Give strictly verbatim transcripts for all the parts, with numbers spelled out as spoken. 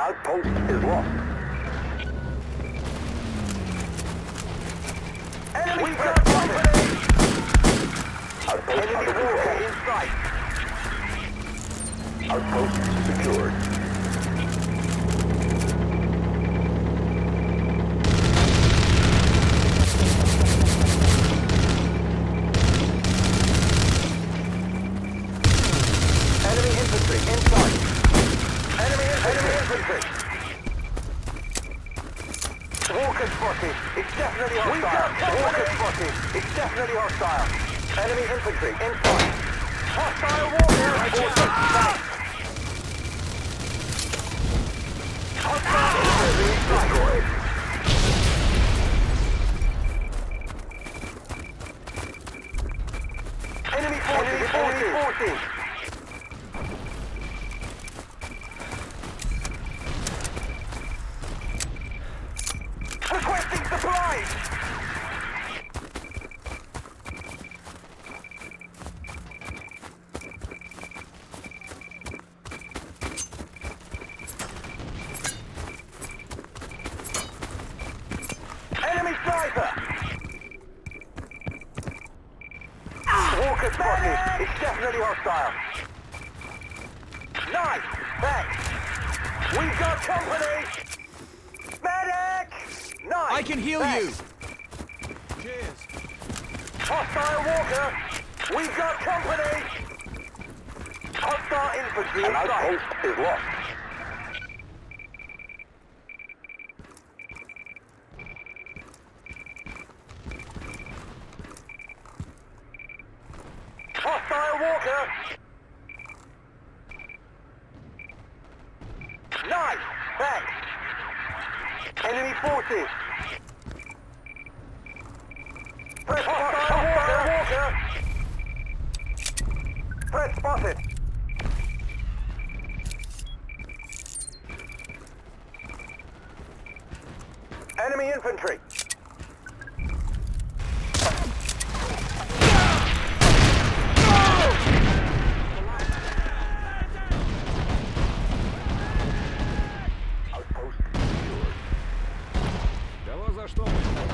outpost is lost. Enemy got company! Outpost Enemy under Walker control. in sight. Outpost secured. Enemy infantry in sight. Enemy infantry. Enemy infantry. Walker spotted. It's definitely hostile. Walker spotted. It's definitely hostile. Enemy infantry in sight. Hostile Walker. Walker sight. Hostile infantry destroyed. Enemy forces. Enemy forces. Requesting supplies! Enemy sniper! Walker spotted. It's definitely hostile. Nice! Thanks! We've got company! Medic! Nice! I can heal Thanks. you! Cheers! Hostile Walker! We've got company! Hostile infantry in An sight! outpost is lost. Hostile Walker! Nice! Thanks! Enemy forces! Threat hostile Walker! Walker! Threat spotted! Enemy infantry! Outpost secured. Кого за что?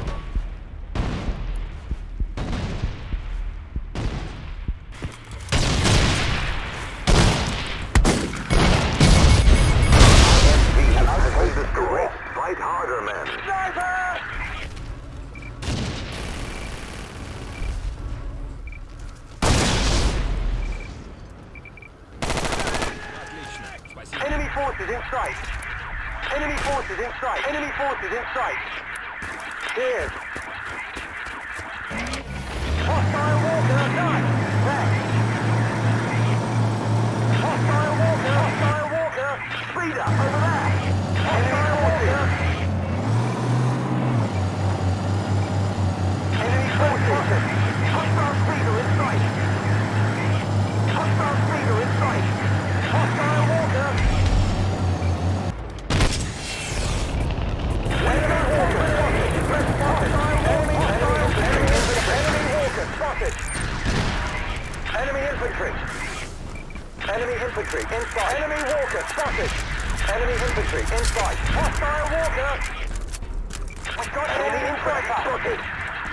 An outpost is correct. Fight harder, men. Sniper! Отлично. Спасибо. Enemy forces in sight! Enemy forces in sight! Enemy forces in sight! Cheers! Hostile Walker, nice! Thanks! Hostile Walker! Hostile Walker! Speed up, over there! Hostile Walker! Enemy forces! Hostile speeder in sight! Hostile speeder in sight! Hostile Walker! Enemy Walker spotted! Enemy, enemy, enemy, enemy Walker spotted! Enemy infantry! Enemy infantry inside! Enemy Walker spotted! Enemy infantry inside! Hostile Walker! I've got enemy inside spotted!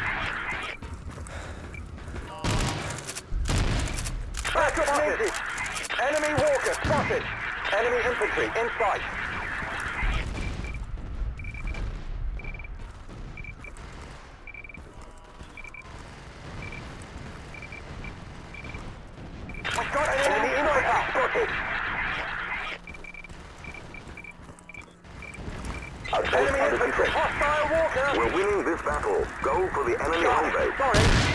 Backup needed! Enemy Walker spotted! Enemy infantry inside! I've got an enemy sniper spotted! Outpost Enemy under infantry! control. Hostile Walker! We're winning this battle. Go for the enemy home Sorry, base. sorry!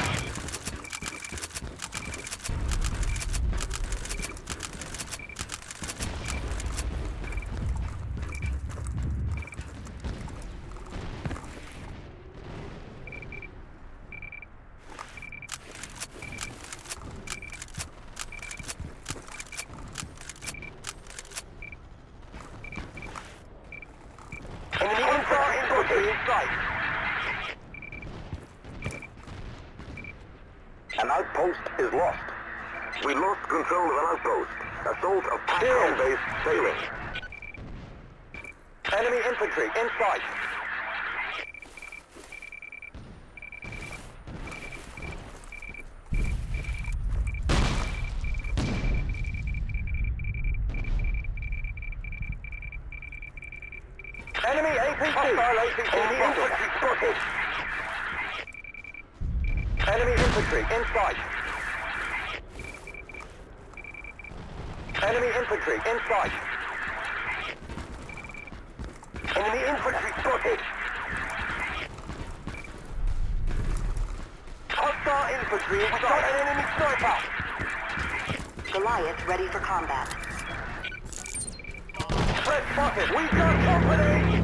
Enemy infantry infantry in sight! An outpost is lost. We lost control of an outpost. Assault of Pac Cheers. home base failing. Enemy infantry in sight. Enemy A P C. Hostile A P C. Enemy infantry spotted. Enemy infantry in sight. Enemy infantry in sight. Enemy infantry spotted. Hostile infantry in sight. Got an enemy sniper. Goliath ready for combat. Threat spotted. We got company.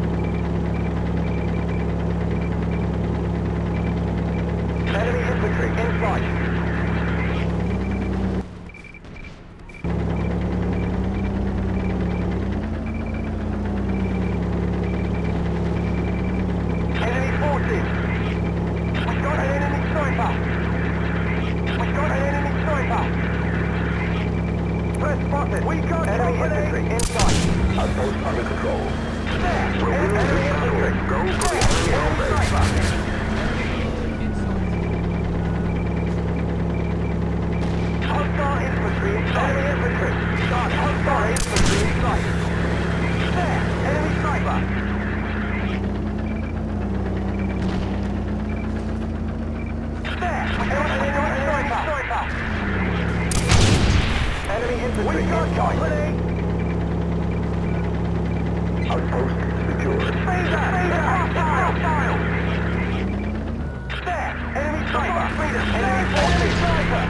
Enemy infantry in sight. We got enemy infantry inside. Outpost under control. There! We'll Enemy infantry! Go for the enemy home base. Hostile infantry inside. Enemy infantry! Start hostile infantry inside. There! Enemy sniper! There! We got an enemy sniper! Enemy infantry inside. Outpost secured. Speeder! Speeder! Hostile! There! Enemy sniper! Speeder! Enemy forces! Sniper!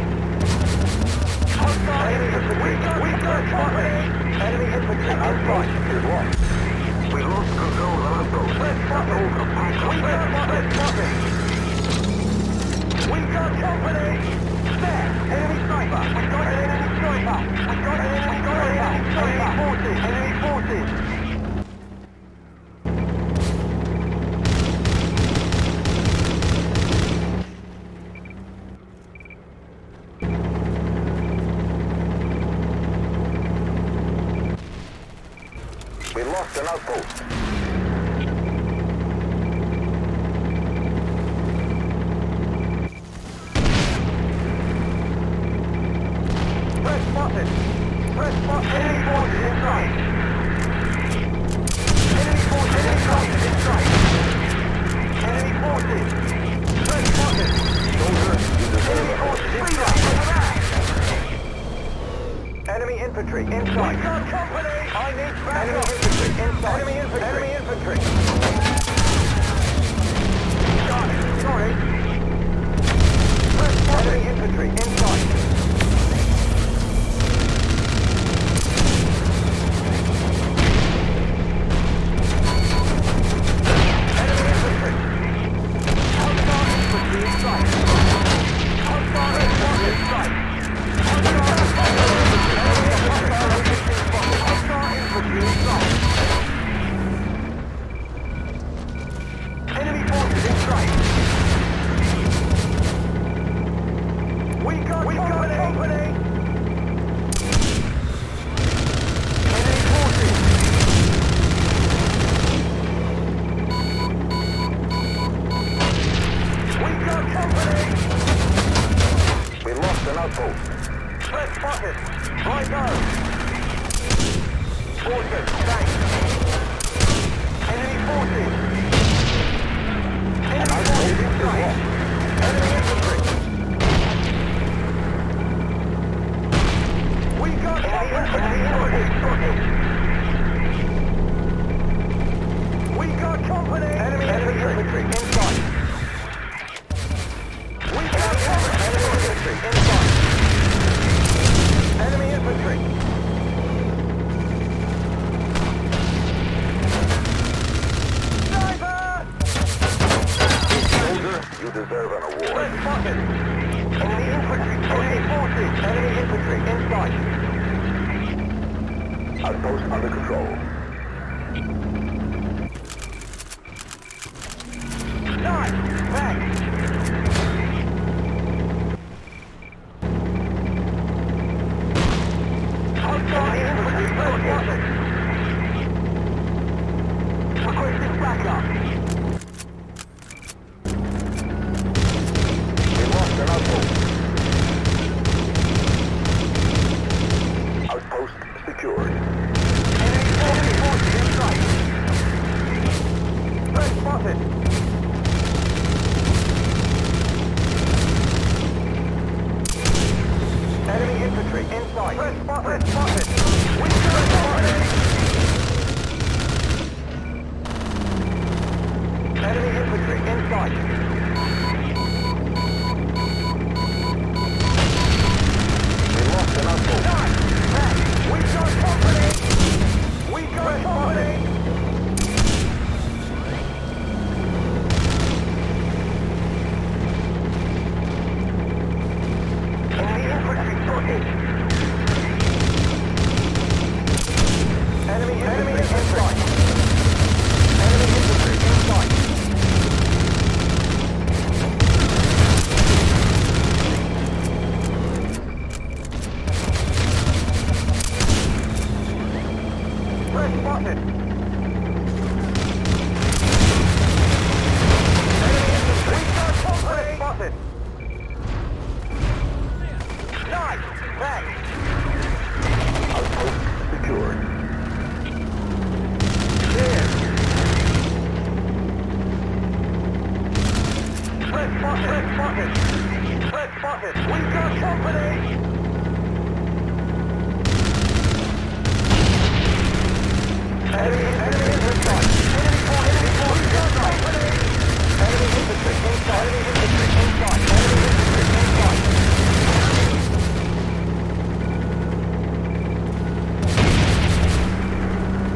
Hostile infantry! We got, we got company! Enemy infantry inside. Is lost. We lost control of outpost. Red spotted! We got red spotted! We got company! There! Enemy sniper! We got an enemy sniper! We got an enemy sniper! Enemy forces! Enemy forces! We lost an outpost. Red spotted! Red spotted! Enemy forces inside! Enemy forces inside! Inside! Enemy forces! Red spotted! Soldier, you deserve Enemy a forces inside! Enemy infantry inside! We got company! I need backup! Enemy infantry inside! Enemy infantry! Enemy infantry! Got it! Sorry! Red spotted! Enemy infantry inside! Red spotted! Right go! Forces, tanks! Enemy forces! Enemy forces inside! Enemy infantry! We got enemy infantry spotted! We got company! Enemy, enemy infantry inside! We got company! Enemy infantry inside! Enemy infantry! Sniper! soldier. You deserve an award. Red spotted! Enemy infantry! Enemy forces! Enemy infantry inside! Outpost under control. Nice! Thanks! Hostile infantry! Red spotted! Requesting backup. We lost an outpost. Outpost secured. Enemy enemy forces in sight. Threat spotted. Enemy infantry inside. Threat spotted. Threat spotted. We threat spotted. Enemy infantry inside. We lost an outpost. Nice. Hey, we got company. We got company. Enemy infantry spotted. Enemy enemy inside. Enemy infantry inside. Threat spotted. Enemy infantry. We got company. Threat spotted. Nice. Thanks. Outpost secured. Cheers. Threat spotted. Threat spotted. Threat spotted. We got company. Enemy, enemy inside. Enemy force, enemy force inside. Enemy infantry inside. Enemy infantry inside. Enemy infantry inside.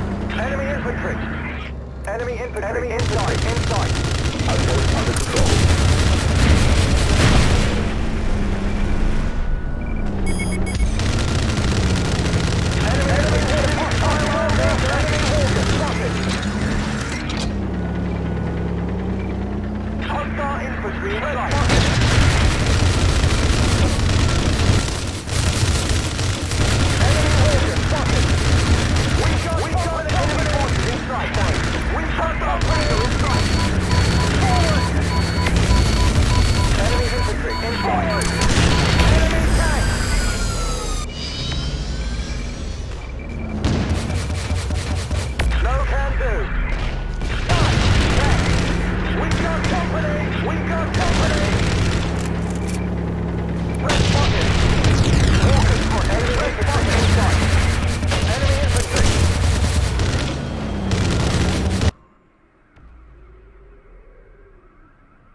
Enemy infantry. Enemy infantry. Enemy infantry inside. Outpost under control.